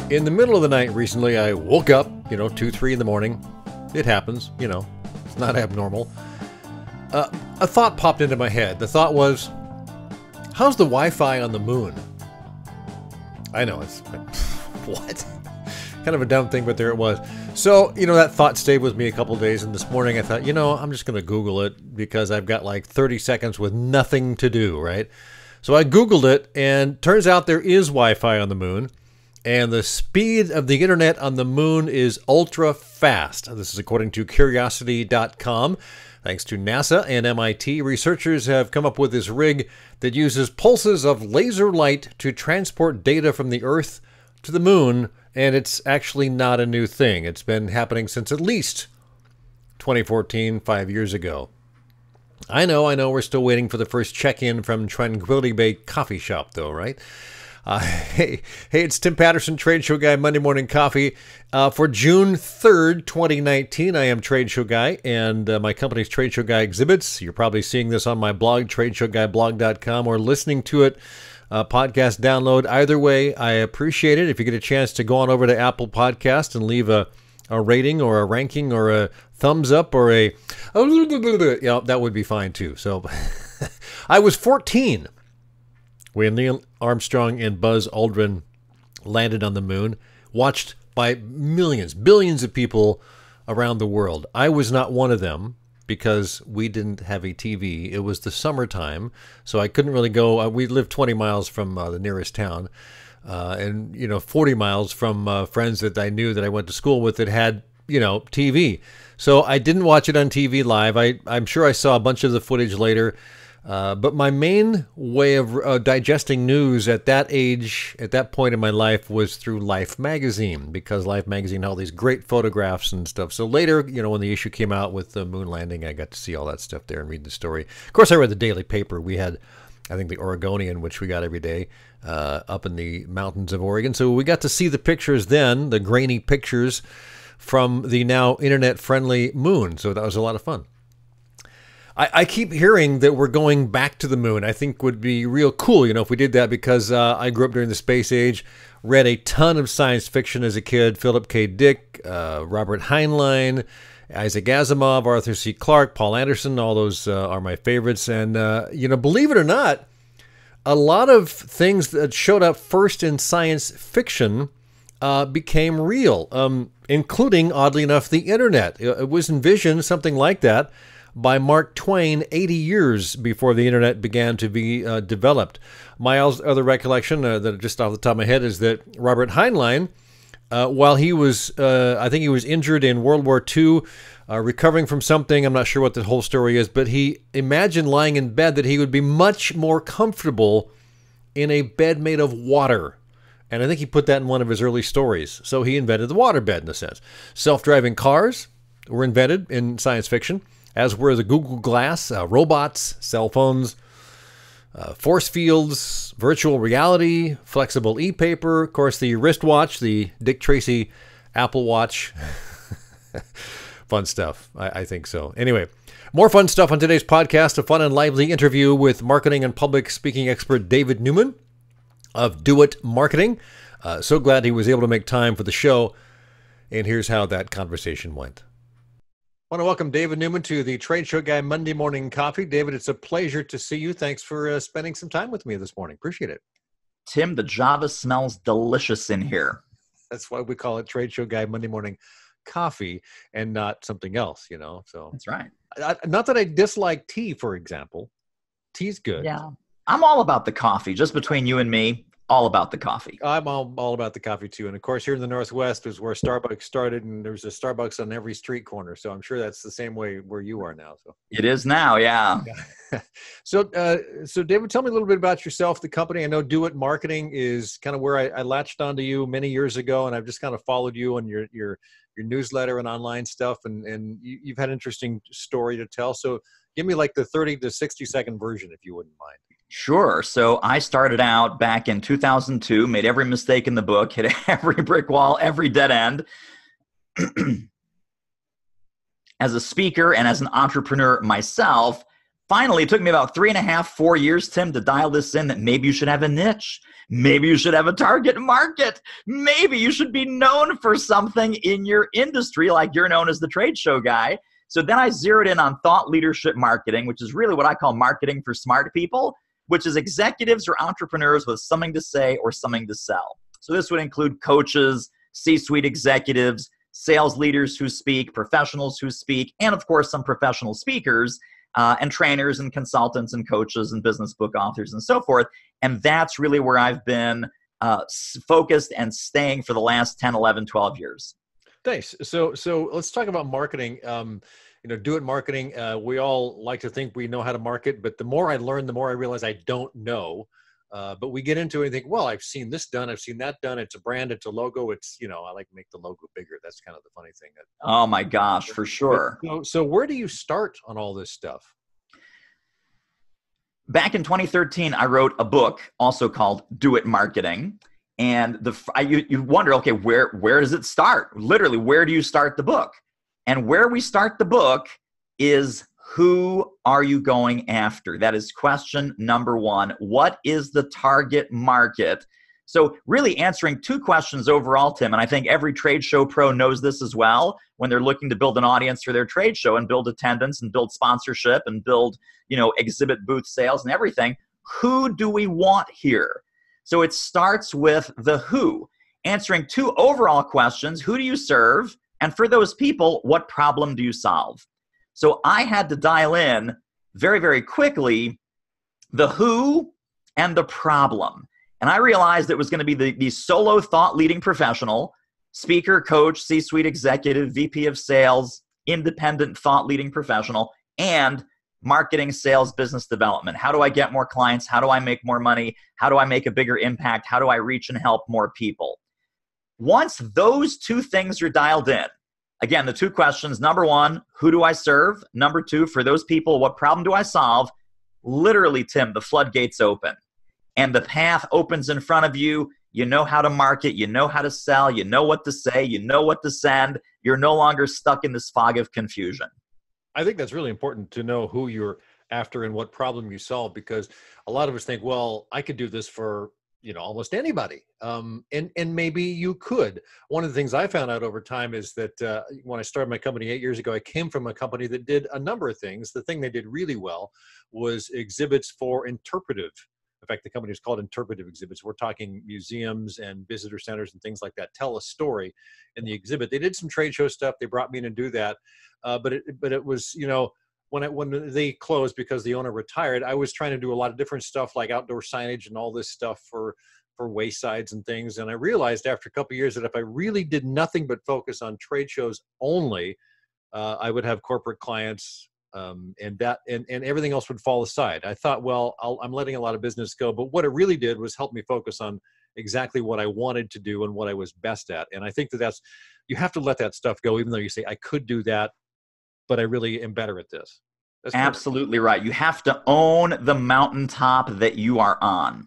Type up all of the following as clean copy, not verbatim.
In the middle of the night recently, I woke up, 2, 3 in the morning. It happens, it's not abnormal. A thought popped into my head. The thought was, how's the Wi-Fi on the moon? I know, it's what? Kind of a dumb thing, but there it was. So, that thought stayed with me a couple of days, and this morning I thought, I'm just going to Google it because I've got like 30 seconds with nothing to do, right? So I Googled it, and turns out there is Wi-Fi on the moon, and the speed of the internet on the moon is ultra fast. This is according to Curiosity.com. Thanks to NASA and MIT, researchers have come up with this rig that uses pulses of laser light to transport data from the Earth to the moon, and it's actually not a new thing. It's been happening since at least 2014, 5 years ago. I know, we're still waiting for the first check-in from Tranquility Bay Coffee Shop, though, right? Hey, it's Tim Patterson, Trade Show Guy, Monday Morning Coffee. For June 3rd, 2019, I am Trade Show Guy, and my company's Trade Show Guy exhibits. You're probably seeing this on my blog, tradeshowguyblog.com, or listening to it, podcast download. Either way, I appreciate it. If you get a chance to go on over to Apple Podcast and leave a rating or a ranking or a thumbs up or that would be fine too. So I was 14 when Neil Armstrong and Buzz Aldrin landed on the moon, watched by millions, billions of people around the world. I was not one of them because we didn't have a TV. It was the summertime, so I couldn't really go. We lived 20 miles from the nearest town, and 40 miles from friends that I knew that I went to school with that had TV. So I didn't watch it on TV live. I'm sure I saw a bunch of the footage later. But my main way of digesting news at that age, at that point in my life, was through Life magazine, because Life magazine had all these great photographs and stuff. So later, when the issue came out with the moon landing, I got to see all that stuff there and read the story. Of course, I read the daily paper. We had, I think, the Oregonian, which we got every day, up in the mountains of Oregon. So we got to see the pictures then, the grainy pictures from the now internet-friendly moon. So that was a lot of fun. I keep hearing that we're going back to the moon. I think would be real cool, if we did that, because I grew up during the space age, read a ton of science fiction as a kid. Philip K. Dick, Robert Heinlein, Isaac Asimov, Arthur C. Clarke, Paul Anderson, all those are my favorites. And, believe it or not, a lot of things that showed up first in science fiction became real, including, oddly enough, the internet. It was envisioned, something like that, by Mark Twain 80 years before the internet began to be developed. My other recollection, that just off the top of my head, is that Robert Heinlein, while he was, I think he was injured in World War II, recovering from something, I'm not sure what the whole story is, but he imagined lying in bed that he would be much more comfortable in a bed made of water. And I think he put that in one of his early stories. So he invented the waterbed, in a sense. Self-driving cars were invented in science fiction, as were the Google Glass, robots, cell phones, force fields, virtual reality, flexible e-paper, of course, the wristwatch, the Dick Tracy Apple Watch. Fun stuff. I think so. Anyway, more fun stuff on today's podcast, a fun and lively interview with marketing and public speaking expert David Newman of Do It Marketing. So glad he was able to make time for the show. And here's how that conversation went. I want to welcome David Newman to the Trade Show Guy Monday Morning Coffee. David, it's a pleasure to see you. Thanks for spending some time with me this morning. Appreciate it. Tim, the Java smells delicious in here. That's why we call it Trade Show Guy Monday Morning Coffee and not something else, So that's right. Not that I dislike tea, for example. Tea's good. Yeah. I'm all about the coffee. Just between you and me, all about the coffee. I'm all about the coffee too. And of course, here in the Northwest is where Starbucks started, and there's a Starbucks on every street corner. So I'm sure that's the same way where you are now. So it is now, yeah. So David, tell me a little bit about yourself, the company. I know Do It Marketing is kind of where I latched onto you many years ago, and I've just kind of followed you on your newsletter and online stuff, and you've had an interesting story to tell. So give me like the 30 to 60 second version, if you wouldn't mind. Sure. So I started out back in 2002, made every mistake in the book, hit every brick wall, every dead end. As a speaker and as an entrepreneur myself, Finally, it took me about 3.5, 4 years, Tim, to dial this in that maybe you should have a niche. Maybe you should have a target market. Maybe you should be known for something in your industry, like you're known as the trade show guy. So then I zeroed in on thought leadership marketing, which is really what I call marketing for smart people, which is executives or entrepreneurs with something to say or something to sell. So this would include coaches, C-suite executives, sales leaders who speak, professionals who speak, and of course some professional speakers, and trainers and consultants and coaches and business book authors and so forth. And that's really where I've been focused and staying for the last 10, 11, 12 years. Thanks. So let's talk about marketing. Do it marketing. We all like to think we know how to market, but the more I learn, the more I realize I don't know. But we get into it and think, well, I've seen this done. I've seen that done. It's a brand. It's a logo. It's, I like to make the logo bigger. That's kind of the funny thing. Oh my gosh, for sure. So where do you start on all this stuff? Back in 2013, I wrote a book also called Do It Marketing. And you wonder, okay, where does it start? Literally, where do you start the book? And where we start the book is, who are you going after? That is question number one. What is the target market? So really answering two questions overall, Tim, and I think every trade show pro knows this as well when they're looking to build an audience for their trade show and build attendance and build sponsorship and build, exhibit booth sales and everything. Who do we want here? So it starts with the who, answering two overall questions. Who do you serve? And for those people, what problem do you solve? So I had to dial in very, very quickly the who and the problem. And I realized it was going to be the solo thought leading professional, speaker, coach, C-suite executive, VP of sales, independent thought leading professional, and marketing, sales, business development. How do I get more clients? How do I make more money? How do I make a bigger impact? How do I reach and help more people? Once those two things are dialed in, again, the two questions, number one, who do I serve? Number two, for those people, what problem do I solve? Literally, Tim, the floodgates open and the path opens in front of you. You know how to market. You know how to sell. You know what to say. You know what to send. You're no longer stuck in this fog of confusion. I think that's really important to know who you're after and what problem you solve, because a lot of us think, well, I could do this for almost anybody. And maybe you could. One of the things I found out over time is that when I started my company 8 years ago, I came from a company that did a number of things. The thing they did really well was exhibits for interpretive. In fact, the company is called Interpretive Exhibits. We're talking museums and visitor centers and things like that. Tell a story in the exhibit. They did some trade show stuff. They brought me in to do that. But it was, when they closed because the owner retired, I was trying to do a lot of different stuff like outdoor signage and all this stuff for waysides and things. And I realized after a couple of years that if I really did nothing but focus on trade shows only, I would have corporate clients, and everything else would fall aside. I thought, well, I'm letting a lot of business go. But what it really did was help me focus on exactly what I wanted to do and what I was best at. And I think you have to let that stuff go, even though you say, I could do that, but I really am better at this. That's absolutely right. You have to own the mountaintop that you are on.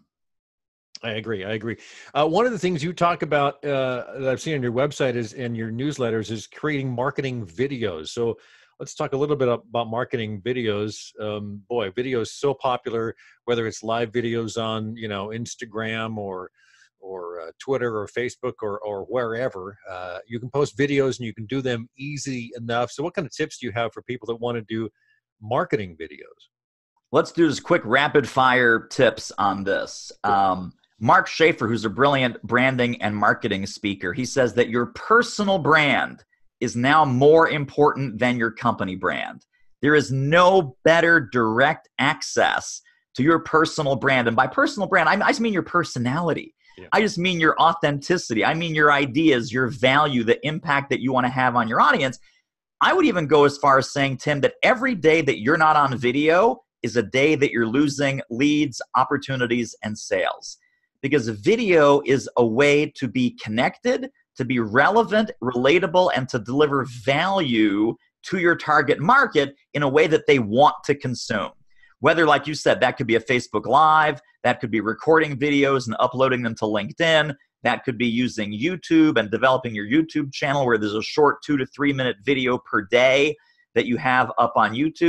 I agree. One of the things you talk about that I've seen on your website and your newsletters is creating marketing videos. So let's talk a little bit about marketing videos. Video is so popular, whether it's live videos on, Instagram or Twitter or Facebook or wherever. You can post videos and you can do them easy enough. So what kind of tips do you have for people that want to do marketing videos? Let's do this quick rapid fire tips on this. Mark Schaefer, who's a brilliant branding and marketing speaker, he says that your personal brand is now more important than your company brand. There is no better direct access to your personal brand. And by personal brand, I just mean your personality. Yeah. I just mean your authenticity. I mean your ideas, your value, the impact that you want to have on your audience. I would even go as far as saying, Tim, that every day that you're not on video is a day that you're losing leads, opportunities, and sales. Because video is a way to be connected, to be relevant, relatable, and to deliver value to your target market in a way that they want to consume. Whether, like you said, that could be a Facebook Live, that could be recording videos and uploading them to LinkedIn, that could be using YouTube and developing your YouTube channel where there's a short 2 to 3 minute video per day that you have up on YouTube.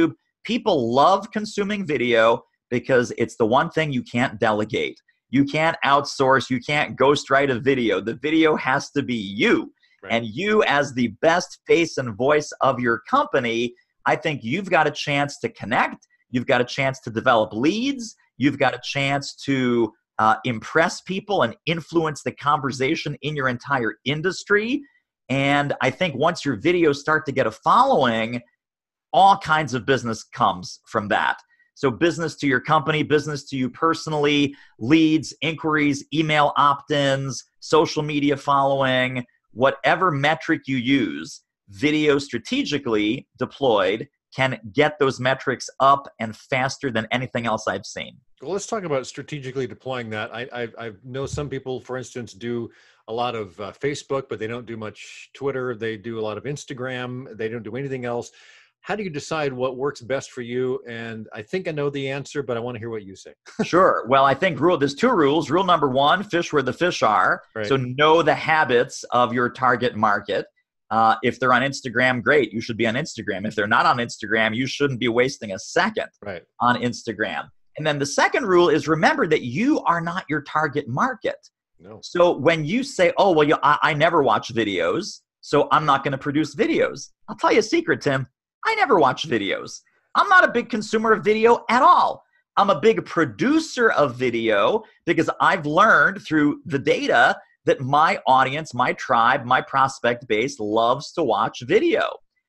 People love consuming video because it's the one thing you can't delegate. You can't outsource. You can't ghostwrite a video. The video has to be you. Right. And you, as the best face and voice of your company, I think you've got a chance to connect. You've got a chance to develop leads. You've got a chance to impress people and influence the conversation in your entire industry. And I think once your videos start to get a following, all kinds of business comes from that. So business to your company, business to you personally, leads, inquiries, email opt-ins, social media following, whatever metric you use, video strategically deployed can get those metrics up and faster than anything else I've seen. Well, let's talk about strategically deploying that. I know some people, for instance, do a lot of Facebook, but they don't do much Twitter. They do a lot of Instagram. They don't do anything else. How do you decide what works best for you? And I think I know the answer, but I want to hear what you say. Sure. Well, I think there's two rules. Rule number one, fish where the fish are. Right. So know the habits of your target market. If they're on Instagram, great. You should be on Instagram. If they're not on Instagram, you shouldn't be wasting a second on Instagram. And then the second rule is remember that you are not your target market. No. So when you say, oh, well, I never watch videos, so I'm not going to produce videos. I'll tell you a secret, Tim. I never watch videos. I'm not a big consumer of video at all. I'm a big producer of video because I've learned through the data that my audience, my tribe, my prospect base loves to watch video.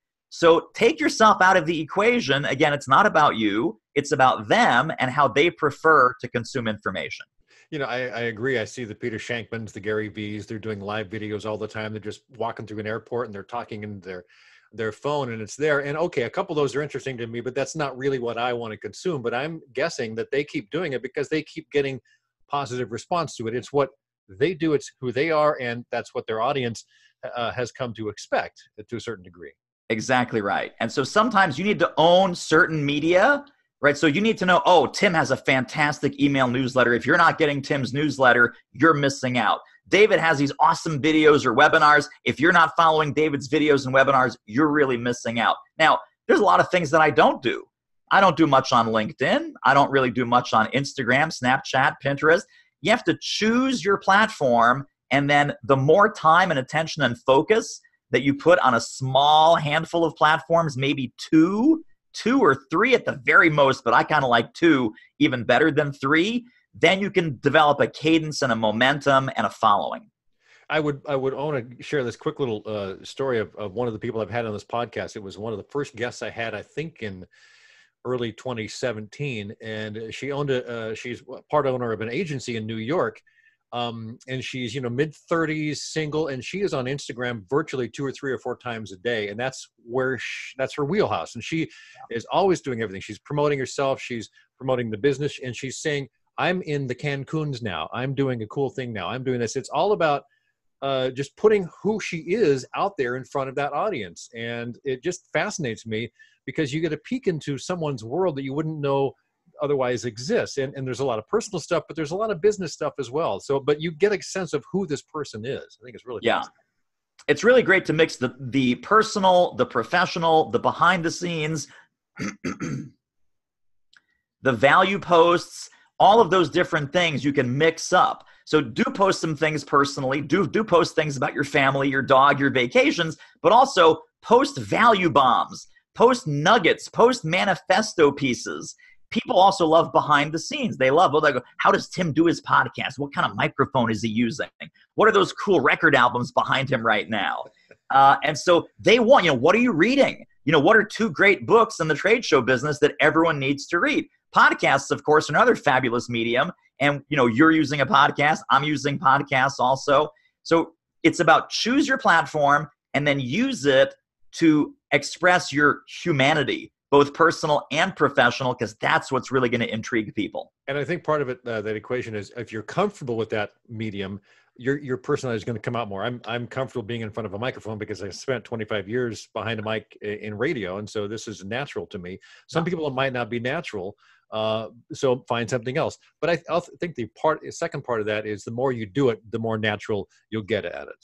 So take yourself out of the equation. Again, it's not about you. It's about them and how they prefer to consume information. You know, I agree. I see the Peter Shankmans, the Gary V's, they're doing live videos all the time. They're just walking through an airport and they're talking in their phone and it's there. And okay, a couple of those are interesting to me, but that's not really what I want to consume. But I'm guessing that they keep doing it because they keep getting positive response to it. It's what they do. It's who they are. And that's what their audience has come to expect to a certain degree. Exactly right. And so sometimes you need to own certain media, right? So you need to know, oh, Tim has a fantastic email newsletter. If you're not getting Tim's newsletter, you're missing out. David has these awesome videos or webinars. If you're not following David's videos and webinars, you're really missing out. Now, there's a lot of things that I don't do. I don't do much on LinkedIn. I don't really do much on Instagram, Snapchat, Pinterest. You have to choose your platform, and then the more time and attention and focus that you put on a small handful of platforms, maybe two or three at the very most, but I kind of like two even better than three, then you can develop a cadence and a momentum and a following. I would want to share this quick little story of one of the people I've had on this podcast. It was one of the first guests I had, I think in early 2017. And she owned she's part owner of an agency in New York. And she's, mid-30s, single, and she is on Instagram virtually 2 or 3 or 4 times a day. And that's where that's her wheelhouse. And she is always doing everything. She's promoting herself. She's promoting the business. And she's saying, I'm in the Cancuns now. I'm doing a cool thing now. I'm doing this. It's all about just putting who she is out there in front of that audience. And it just fascinates me because you get a peek into someone's world that you wouldn't know otherwise exists. And there's a lot of personal stuff, but there's a lot of business stuff as well. So, but you get a sense of who this person is. I think it's really fascinating. It's really great to mix the personal, the professional, the behind the scenes, the value posts, all of those different things you can mix up. So do post some things personally, do post things about your family, your dog, your vacations, but also post value bombs, post nuggets, post manifesto pieces. People also love behind the scenes. They love, they go, how does Tim do his podcast? What kind of microphone is he using? What are those cool record albums behind him right now? And so they want, what are you reading? What are 2 great books in the trade show business that everyone needs to read? Podcasts, of course, are another fabulous medium. And, you're using a podcast. I'm using podcasts also. So it's about choose your platform and then use it to express your humanity, both personal and professional, because that's what's really going to intrigue people. And I think part of it, that equation is if you're comfortable with that medium, your personality is going to come out more. I'm comfortable being in front of a microphone because I spent 25 years behind a mic in radio. And so this is natural to me. Some people, it might not be natural. So find something else. But I think the second part of that is the more you do it, the more natural you'll get at it. So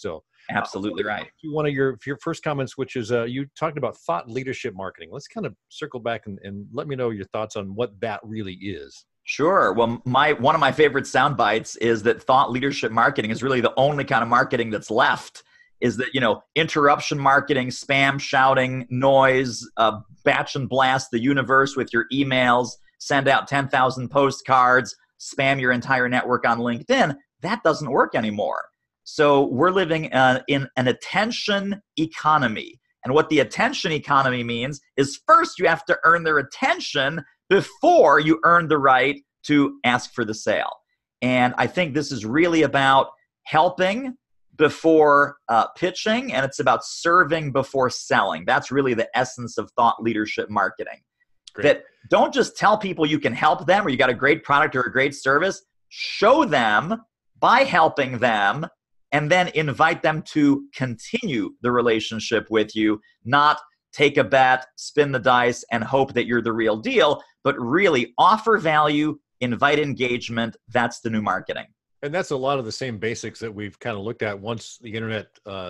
Absolutely right. One of your first comments, which is you talked about thought leadership marketing. Let's kind of circle back and let me know your thoughts on what that really is. Sure. Well, one of my favorite sound bites is that thought leadership marketing is really the only kind of marketing that's left. Is that, interruption marketing, spam, shouting, noise, batch and blast the universe with your emails, send out 10,000 postcards, spam your entire network on LinkedIn. That doesn't work anymore. So we're living in an attention economy. And what the attention economy means is first you have to earn their attention before you earn the right to ask for the sale. And I think this is really about helping before pitching, and it's about serving before selling. That's really the essence of thought leadership marketing. Great. That don't just tell people you can help them or you got a great product or a great service. Show them by helping them and then invite them to continue the relationship with you, not take a bet, spin the dice, and hope that you're the real deal, but really offer value, invite engagement. That's the new marketing. And that's a lot of the same basics that we've kind of looked at once the internet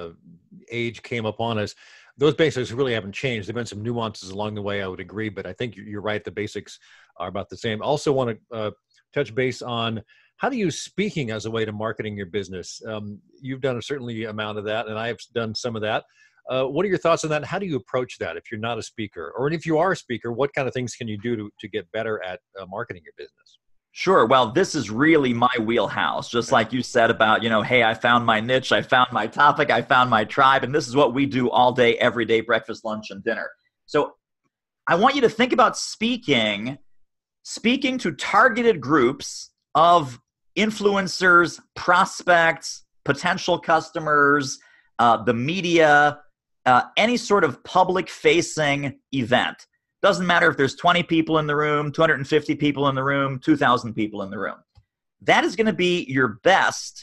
age came upon us. Those basics really haven't changed. There have been some nuances along the way, I would agree, but I think you're right. The basics are about the same. Also want to touch base on how do you use speaking as a way to marketing your business? You've done a certainly amount of that, and I've done some of that. What are your thoughts on that? How do you approach that if you're not a speaker? Or if you are a speaker, what kind of things can you do to get better at marketing your business? Sure. Well, this is really my wheelhouse. Just like you said about, hey, I found my niche, I found my topic, I found my tribe, and this is what we do all day, every day, breakfast, lunch, and dinner. So I want you to think about speaking to targeted groups of influencers, prospects, potential customers, the media, any sort of public-facing event. Doesn't matter if there's 20 people in the room, 250 people in the room, 2,000 people in the room. That is going to be your best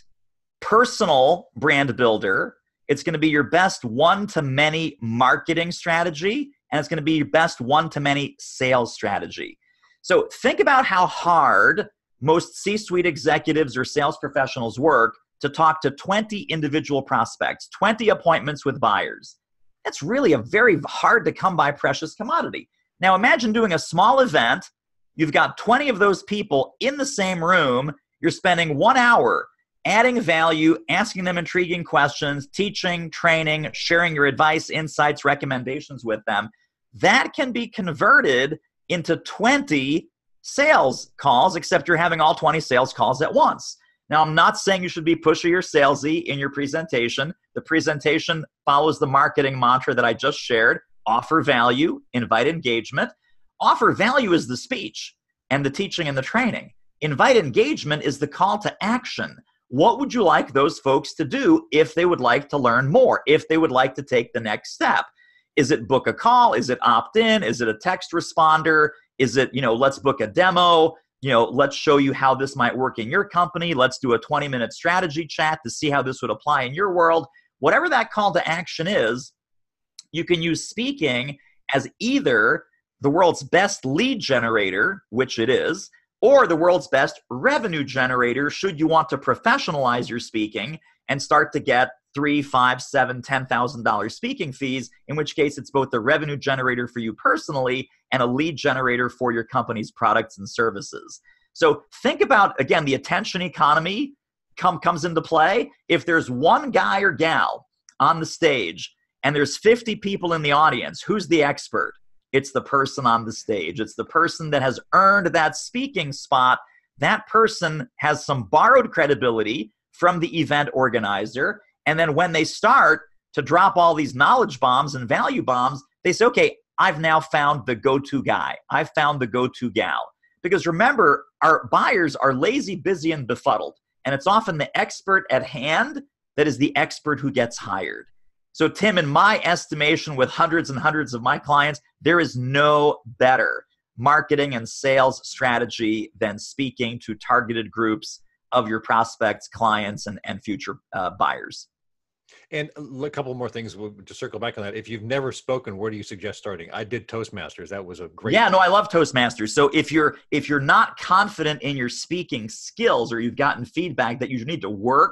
personal brand builder. It's going to be your best one-to-many marketing strategy, and it's going to be your best one-to-many sales strategy. So think about how hard most C-suite executives or sales professionals work to talk to 20 individual prospects, 20 appointments with buyers. That's really a very hard to come by precious commodity. Now imagine doing a small event. You've got 20 of those people in the same room. You're spending 1 hour adding value, asking them intriguing questions, teaching, training, sharing your advice, insights, recommendations with them. That can be converted into 20 sales calls, except you're having all 20 sales calls at once. Now, I'm not saying you should be pushy or salesy in your presentation. The presentation follows the marketing mantra that I just shared. Offer value, invite engagement. Offer value is the speech and the teaching and the training. Invite engagement is the call to action. What would you like those folks to do if they would like to learn more, if they would like to take the next step? Is it book a call? Is it opt in? Is it a text responder? Is it, let's book a demo? Let's show you how this might work in your company. Let's do a 20-minute strategy chat to see how this would apply in your world. Whatever that call to action is, you can use speaking as either the world's best lead generator, which it is, or the world's best revenue generator should you want to professionalize your speaking and start to get $3,000, $5,000, $7,000, $10,000 speaking fees, in which case it's both the revenue generator for you personally and a lead generator for your company's products and services. So think about, again, the attention economy comes into play. If there's one guy or gal on the stage and there's 50 people in the audience, who's the expert? It's the person on the stage. It's the person that has earned that speaking spot. That person has some borrowed credibility from the event organizer. And then when they start to drop all these knowledge bombs and value bombs, they say, okay, I've now found the go-to guy. I've found the go-to gal. Because remember, our buyers are lazy, busy, and befuddled. And it's often the expert at hand that is the expert who gets hired. So Tim, in my estimation, with hundreds and hundreds of my clients, there is no better marketing and sales strategy than speaking to targeted groups of your prospects, clients, and future buyers. And a couple more things to circle back on that. If you've never spoken, where do you suggest starting? I did Toastmasters. That was a great. Yeah, no, I love Toastmasters. So if you're not confident in your speaking skills or you've gotten feedback that you need to work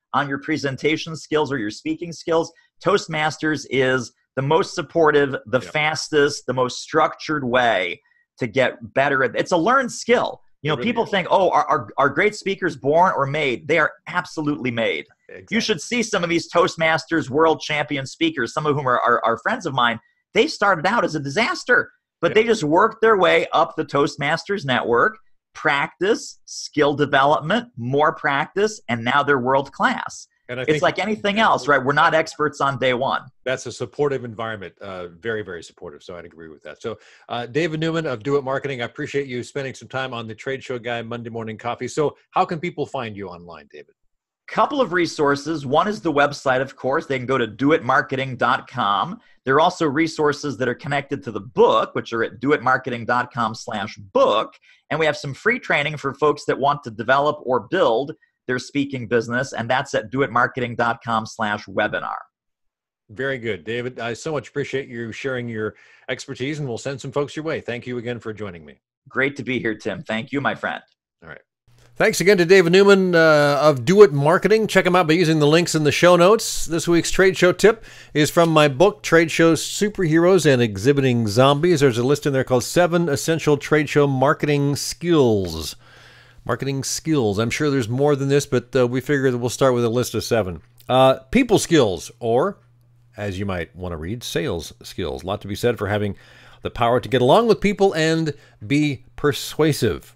on your presentation skills or your speaking skills, Toastmasters is the most supportive, the fastest, the most structured way to get better at. It's a learned skill. You know, people think, oh, are great speakers born or made? They are absolutely made. Exactly. You should see some of these Toastmasters world champion speakers, some of whom are friends of mine. They started out as a disaster, but they just worked their way up the Toastmasters network, practice, skill development, more practice, and now they're world class. And it's like anything else, right? We're not experts on day one. That's a supportive environment. Very, very supportive. So I'd agree with that. So David Newman of Do It Marketing, I appreciate you spending some time on the Trade Show Guy Monday Morning Coffee. So how can people find you online, David? Couple of resources. One is the website, of course. They can go to doitmarketing.com. There are also resources that are connected to the book, which are at doitmarketing.com/book. And we have some free training for folks that want to develop or build their speaking business, and that's at doitmarketing.com/webinar. Very good, David. I so much appreciate you sharing your expertise, and we'll send some folks your way. Thank you again for joining me. Great to be here, Tim. Thank you, my friend. All right. Thanks again to David Newman of Do It Marketing. Check him out by using the links in the show notes. This week's trade show tip is from my book, Trade Shows, Superheroes and Exhibiting Zombies. There's a list in there called 7 Essential Trade Show Marketing Skills. Marketing skills. I'm sure there's more than this, but we figure that we'll start with a list of 7. People skills, or as you might want to read, sales skills. A lot to be said for having the power to get along with people and be persuasive.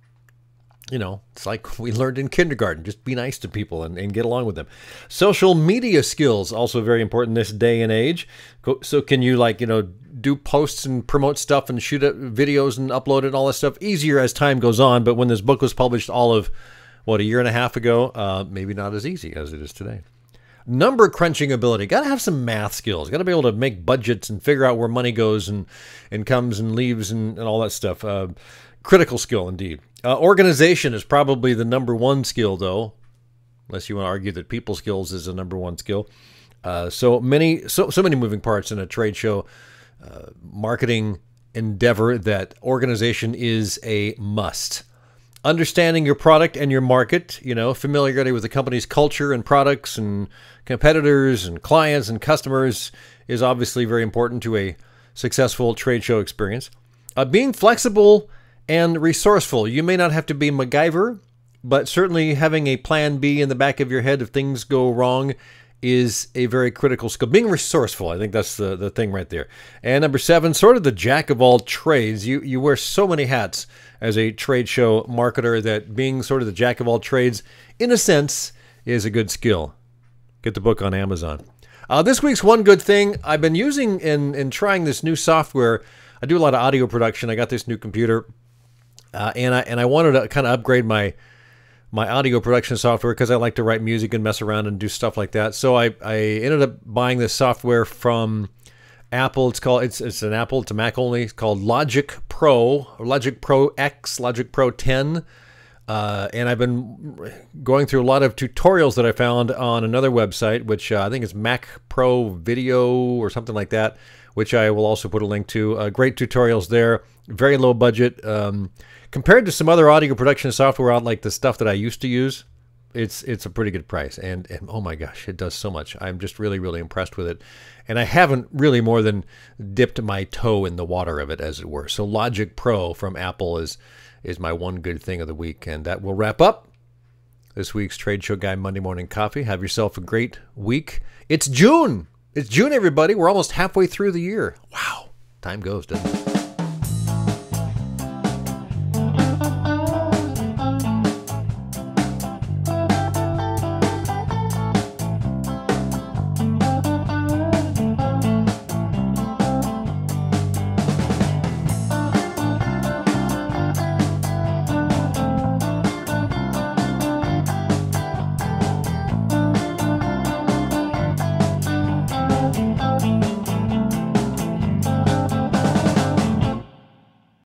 You know, it's like we learned in kindergarten. Just be nice to people and get along with them. Social media skills, also very important this day and age. So can you, like, you know, do posts and promote stuff and shoot videos and upload it and all that stuff? Easier as time goes on, but when this book was published all of, what, a year and a half ago, maybe not as easy as it is today. Number crunching ability. Got to have some math skills. Got to be able to make budgets and figure out where money goes and comes and leaves and all that stuff. Critical skill, indeed. Organization is probably the number 1 skill, though, unless you want to argue that people skills is the number 1 skill. So many moving parts in a trade show marketing endeavor that organization is a must. Understanding your product and your market, you know, familiarity with the company's culture and products and competitors and clients and customers is obviously very important to a successful trade show experience. Being flexible and resourceful. You may not have to be MacGyver, but certainly having a plan B in the back of your head if things go wrong is a very critical skill. Being resourceful, I think that's the thing right there. And number 7, sort of the jack of all trades. You wear so many hats as a trade show marketer that being sort of the jack of all trades, in a sense, is a good skill. Get the book on Amazon. This week's one good thing, I've been using in trying this new software. I do a lot of audio production. I got this new computer. And I wanted to kind of upgrade my audio production software because I like to write music and mess around and do stuff like that. So I ended up buying this software from Apple. It's an Apple, it's a Mac only. It's called Logic Pro, or Logic Pro X, Logic Pro 10. And I've been going through a lot of tutorials that I found on another website, which I think is Mac Pro Video or something like that, which I will also put a link to. Great tutorials there, very low budget. Compared to some other audio production software out, like the stuff that I used to use, it's a pretty good price. And oh my gosh, it does so much. I'm just really, really impressed with it. And I haven't really more than dipped my toe in the water of it, as it were. So Logic Pro from Apple is my one good thing of the week. And that will wrap up this week's Trade Show Guy Monday Morning Coffee. Have yourself a great week. It's June. It's June, everybody. We're almost halfway through the year. Wow. Time goes, doesn't it?